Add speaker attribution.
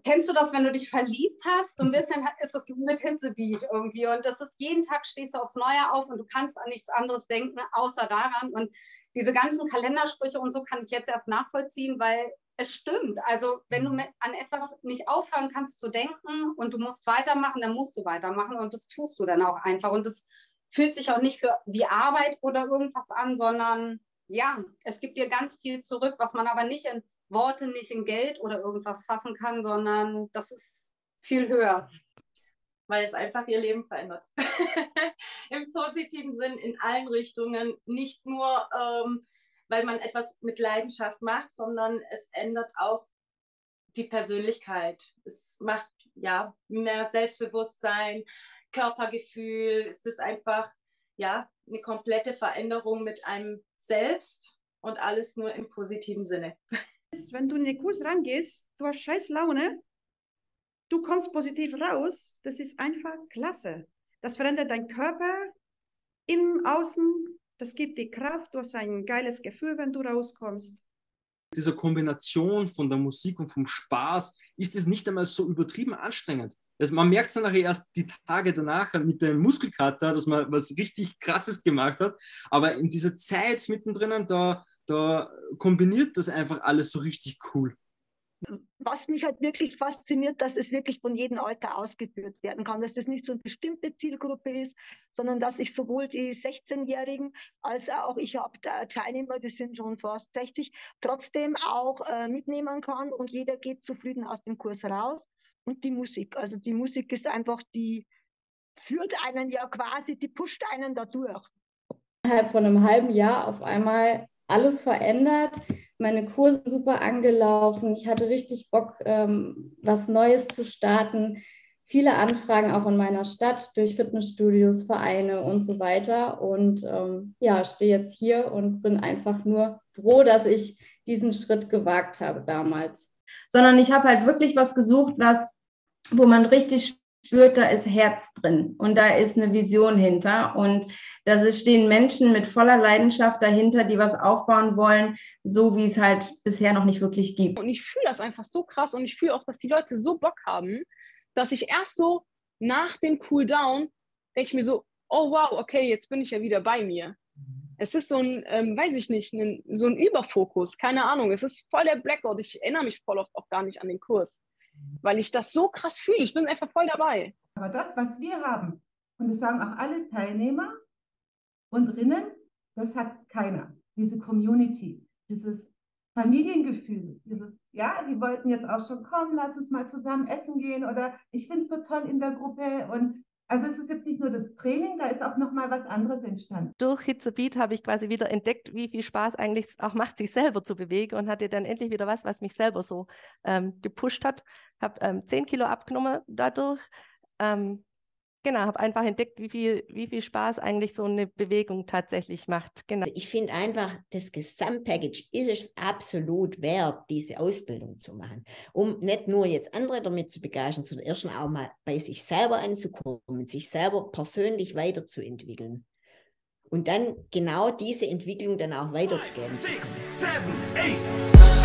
Speaker 1: Kennst du das, wenn du dich verliebt hast? So ein bisschen ist es mit Hitzebeat irgendwie. Und das ist, jeden Tag stehst du aufs Neue auf und du kannst an nichts anderes denken, außer daran. Und diese ganzen Kalendersprüche und so kann ich jetzt erst nachvollziehen, weil es stimmt. Also wenn du an etwas nicht aufhören kannst zu denken und du musst weitermachen, dann musst du weitermachen. Und das tust du dann auch einfach. Und das fühlt sich auch nicht wie Arbeit oder irgendwas an, sondern ja, es gibt dir ganz viel zurück, was man aber nicht in Worte, nicht in Geld oder irgendwas fassen kann, sondern das ist viel höher.
Speaker 2: Weil es einfach ihr Leben verändert. Im positiven Sinn, in allen Richtungen. Nicht nur, weil man etwas mit Leidenschaft macht, sondern es ändert auch die Persönlichkeit. Es macht ja mehr Selbstbewusstsein, Körpergefühl. Es ist einfach ja eine komplette Veränderung mit einem selbst und alles nur im positiven Sinne.
Speaker 3: Wenn du in den Kurs rangehst, du hast scheiß Laune, du kommst positiv raus, das ist einfach klasse. Das verändert deinen Körper, innen, außen, das gibt dir Kraft, du hast ein geiles Gefühl, wenn du rauskommst.
Speaker 4: Dieser Kombination von der Musik und vom Spaß ist es nicht einmal so übertrieben anstrengend. Also man merkt es dann nachher erst die Tage danach mit dem Muskelkater, dass man was richtig Krasses gemacht hat. Aber in dieser Zeit mittendrin, da kombiniert das einfach alles so richtig cool.
Speaker 5: Was mich halt wirklich fasziniert, dass es wirklich von jedem Alter ausgeführt werden kann, dass das nicht so eine bestimmte Zielgruppe ist, sondern dass ich sowohl die 16-Jährigen als auch, ich habe Teilnehmer, die sind schon fast 60, trotzdem auch mitnehmen kann und jeder geht zufrieden aus dem Kurs raus. Und die Musik, also die Musik ist einfach, die führt einen ja quasi, die pusht einen da durch.
Speaker 6: Innerhalb von einem halben Jahr auf einmal alles verändert, meine Kurse super angelaufen, ich hatte richtig Bock, was Neues zu starten, viele Anfragen auch in meiner Stadt durch Fitnessstudios, Vereine und so weiter und ja, stehe jetzt hier und bin einfach nur froh, dass ich diesen Schritt gewagt habe damals.
Speaker 7: Sondern ich habe halt wirklich was gesucht, wo man richtig spürt, da ist Herz drin und da ist eine Vision hinter und da stehen Menschen mit voller Leidenschaft dahinter, die was aufbauen wollen, so wie es halt bisher noch nicht wirklich gibt.
Speaker 8: Und ich fühle das einfach so krass und ich fühle auch, dass die Leute so Bock haben, dass ich erst so nach dem Cooldown denke ich mir so, oh wow, okay, jetzt bin ich ja wieder bei mir. Es ist so ein, weiß ich nicht, so ein Überfokus, keine Ahnung, es ist voll der Blackout, ich erinnere mich voll oft auch gar nicht an den Kurs, weil ich das so krass fühle, ich bin einfach voll dabei.
Speaker 9: Aber das, was wir haben, und das sagen auch alle Teilnehmer und Rinnen, das hat keiner. Diese Community, dieses Familiengefühl, ja, die wollten jetzt auch schon kommen, lass uns mal zusammen essen gehen oder ich finde es so toll in der Gruppe und also es ist jetzt nicht nur das Training, da ist auch noch mal was anderes entstanden.
Speaker 10: Durch Hitzebeat habe ich quasi wieder entdeckt, wie viel Spaß eigentlich auch macht, sich selber zu bewegen und hatte dann endlich wieder was mich selber so gepusht hat. Habe 10 Kilo abgenommen dadurch. Genau, habe einfach entdeckt, wie viel Spaß eigentlich so eine Bewegung tatsächlich macht. Genau.
Speaker 11: Ich finde einfach, das Gesamtpackage ist es absolut wert, diese Ausbildung zu machen, um nicht nur jetzt andere damit zu begeistern, sondern erst auch mal bei sich selber anzukommen, sich selber persönlich weiterzuentwickeln und dann genau diese Entwicklung dann auch weiterzugeben.
Speaker 12: 5, 6, 7, 8